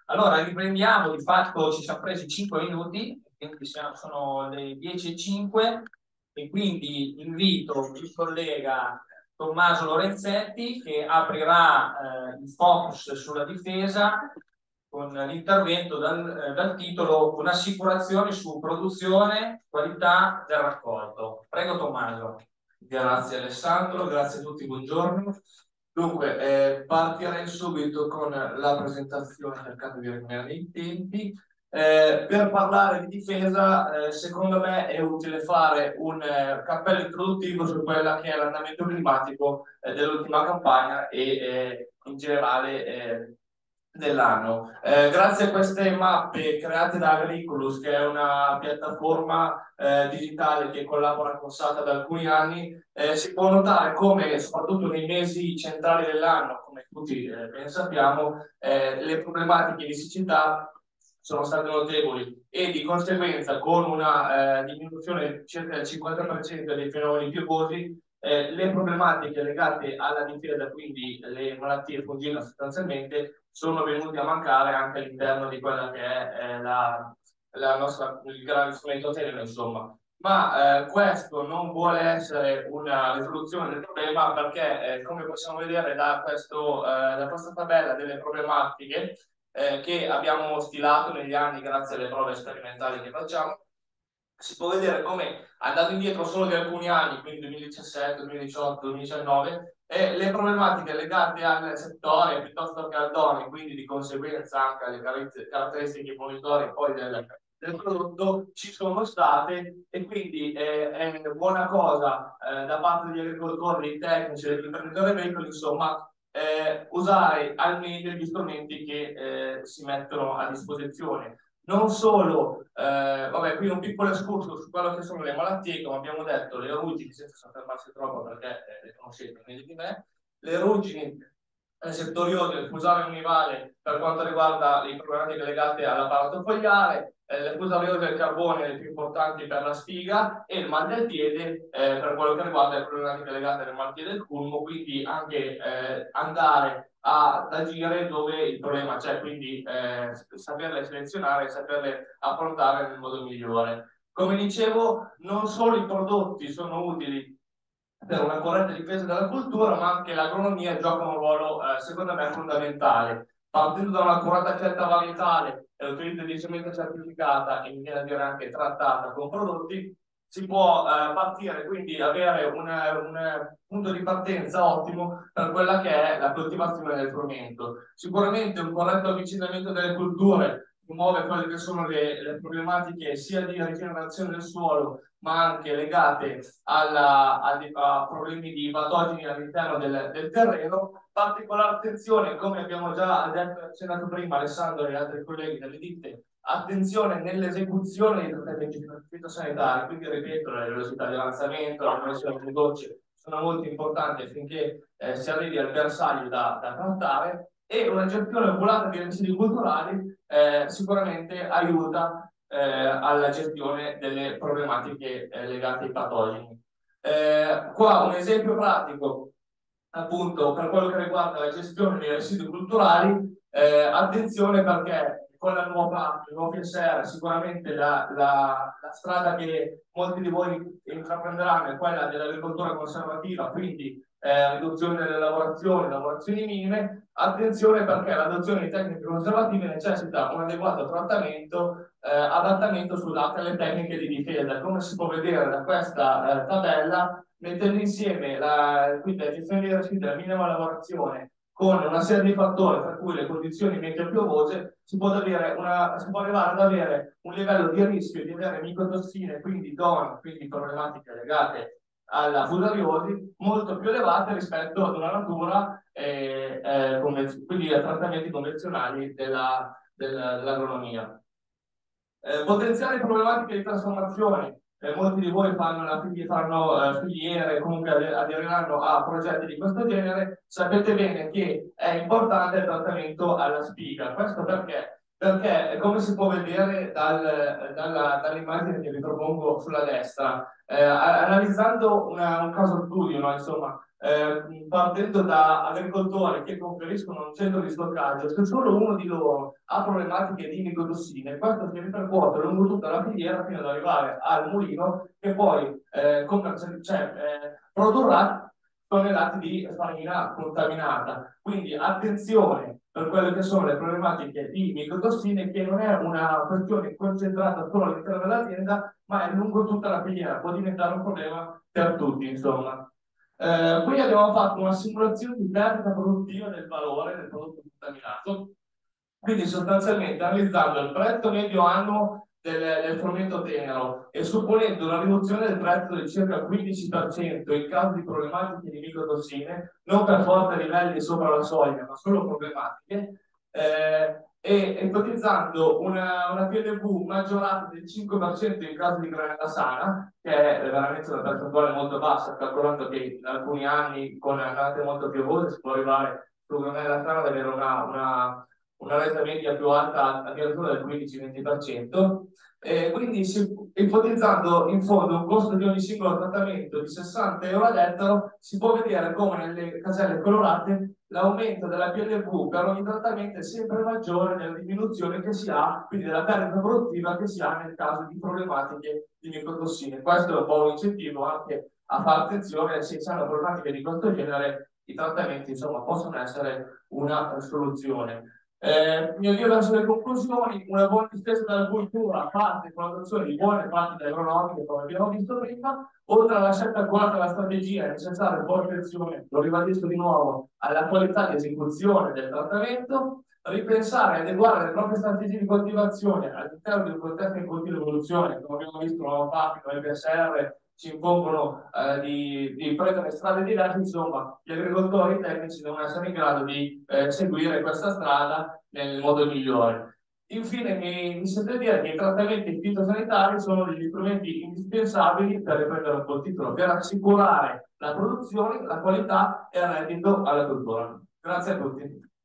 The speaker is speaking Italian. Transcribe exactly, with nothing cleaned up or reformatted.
Allora, riprendiamo, di fatto ci siamo presi cinque minuti, quindi siamo- sono le dieci e cinque e quindi invito il collega Tommaso Lorenzetti che aprirà eh, il focus sulla difesa con l'intervento dal, eh, dal titolo Un'assicurazione su produzione, qualità del raccolto. Prego Tommaso. Grazie Alessandro, grazie a tutti, buongiorno. Dunque, eh, partirei subito con la presentazione cercando di rimanere nei tempi. Eh, per parlare di difesa, eh, secondo me è utile fare un eh, cappello introduttivo su quella che è l'andamento climatico eh, dell'ultima campagna e eh, in generale eh, dell'anno. Eh, grazie a queste mappe create da Agriculus, che è una piattaforma eh, digitale che collabora con SATA da alcuni anni, eh, si può notare come, soprattutto nei mesi centrali dell'anno, come tutti eh, ben sappiamo, eh, le problematiche di siccità sono state notevoli e di conseguenza con una eh, diminuzione circa del cinquanta per cento dei fenomeni piovosi, eh, le problematiche legate alla difesa, quindi le malattie fungine sostanzialmente, sono venute a mancare anche all'interno di quella che è eh, la, la nostra, il grande strumento Tenero, insomma. Ma eh, questo non vuole essere una risoluzione del problema perché, eh, come possiamo vedere da, questo, eh, da questa tabella delle problematiche eh, che abbiamo stilato negli anni grazie alle prove sperimentali che facciamo, si può vedere come andando indietro solo di alcuni anni, quindi duemiladiciassette, duemiladiciotto, duemiladiciannove, e le problematiche legate al settore piuttosto che al dono, quindi di conseguenza anche alle caratteristiche monitori poi del, del prodotto ci sono state e quindi eh, è buona cosa eh, da parte degli agricoltori, dei tecnici, degli imprenditori agricoli, insomma, eh, usare al meglio gli strumenti che eh, si mettono a disposizione. Non solo, eh, vabbè, qui un piccolo escurso su quello che sono le malattie, come abbiamo detto, le ruggini, senza soffermarsi troppo perché eh, le conoscete meglio di me, le ruggini eh, settoriose, il fusare univale per quanto riguarda le problematiche legate all'apparato fogliare, eh, le fusariose del carbone, le più importanti per la spiga, e il mal del piede eh, per quello che riguarda le problematiche legate alle malattie del culmo, quindi anche eh, andare ad agire dove il problema c'è, quindi eh, saperle selezionare e saperle affrontare nel modo migliore. Come dicevo, non solo i prodotti sono utili per una corretta difesa della cultura, ma anche l'agronomia gioca un ruolo, eh, secondo me, fondamentale. Partendo da una corretta scelta varietale e l'utilizzo di semente certificata e mi viene a dire anche trattata con prodotti, si può eh, partire, quindi avere un, un punto di partenza ottimo per quella che è la coltivazione del frumento. Sicuramente un corretto avvicinamento delle culture muove quelle che sono le, le problematiche sia di rigenerazione del suolo, ma anche legate alla, a, a problemi di patogeni all'interno del, del terreno. Particolare attenzione, come abbiamo già detto, accennato prima Alessandro e altri colleghi delle ditte, attenzione nell'esecuzione dei trattamenti fitosanitari, quindi ripeto, la velocità di avanzamento, la velocità di gocce sono molto importanti affinché eh, si arrivi al bersaglio da, da trattare, e una gestione oculata di residui culturali eh, sicuramente aiuta eh, alla gestione delle problematiche eh, legate ai patogeni. Eh, qua un esempio pratico, appunto, per quello che riguarda la gestione dei residui culturali, eh, attenzione perché con la nuova, il nuovo P S R sicuramente la, la, la strada che molti di voi intraprenderanno è quella dell'agricoltura conservativa, quindi eh, riduzione delle lavorazioni, lavorazioni minime. Attenzione perché l'adozione di tecniche conservative necessita un adeguato trattamento, eh, adattamento scusate, alle tecniche di difesa. Come si può vedere da questa eh, tabella, mettendo insieme la, quindi la gestione dei residui e la minima lavorazione con una serie di fattori, per cui le condizioni meteo-piovose, si può, avere una, si può arrivare ad avere un livello di rischio di avere micotossine, quindi D O N, quindi problematiche legate alla fusariosi, molto più elevate rispetto ad una natura, eh, eh, quindi a trattamenti convenzionali della, della, dell'agronomia. Eh, potenziali problematiche di trasformazione. Eh, molti di voi fanno, la, fanno eh, filiere, comunque aderiranno a progetti di questo genere. Sapete bene che è importante il trattamento alla spiga. Questo perché? Perché, come si può vedere dal, dalla, dall'immagine che vi propongo sulla destra, eh, analizzando una, un caso studio, no? Insomma, eh, partendo da agricoltori che conferiscono un centro di stoccaggio, se solo uno di loro ha problematiche di micotossine, questo si ripercuote lungo tutta la filiera fino ad arrivare al mulino che poi eh, cioè, eh, produrrà tonnellate di farina contaminata. Quindi attenzione per quelle che sono le problematiche di micotossine, che non è una questione concentrata solo all'interno dell'azienda, ma è lungo tutta la filiera, può diventare un problema per tutti, insomma. Eh, qui abbiamo fatto una simulazione di perdita produttiva del valore del prodotto contaminato, quindi sostanzialmente analizzando il prezzo medio annuo del, del frumento tenero e supponendo una riduzione del prezzo del circa quindici per cento in caso di problematiche di micotossine, non per forza livelli sopra la soglia, ma solo problematiche, eh, e ipotizzando una, una P L V maggiorata del cinque per cento in caso di granella sana, che è veramente una percentuale molto bassa, calcolando che in alcuni anni con annate molto piovose si può arrivare su granella sana ad avere una, una una resa media più alta addirittura del quindici venti per cento. Eh, quindi si, ipotizzando in fondo un costo di ogni singolo trattamento di sessanta euro ad ettaro, si può vedere come nelle caselle colorate l'aumento della P L V per ogni trattamento è sempre maggiore della diminuzione che si ha, quindi della perdita produttiva che si ha nel caso di problematiche di micotossine. Questo è un po' un incentivo anche a fare attenzione: se ci hanno problematiche di questo genere, i trattamenti insomma possono essere una soluzione. Eh, mi avvio verso le conclusioni. Una buona difesa della cultura parte con l'adozione di buone pratiche agronomiche, come abbiamo visto prima, oltre alla scelta accurata della strategia, è necessario porre attenzione, lo ribadisco di nuovo, alla qualità di esecuzione del trattamento, ripensare e adeguare le proprie strategie di coltivazione all'interno di un contesto in continua evoluzione, come abbiamo visto nuovo fatto, il P S R ci impongono eh, di, di prendere strade diverse. Insomma, gli agricoltori tecnici devono essere in grado di eh, seguire questa strada nel modo migliore. Infine, mi, mi sento dire che i trattamenti fitosanitari sono degli strumenti indispensabili per riprendere un po' il titolo, per assicurare la produzione, la qualità e il reddito alla cultura. Grazie a tutti.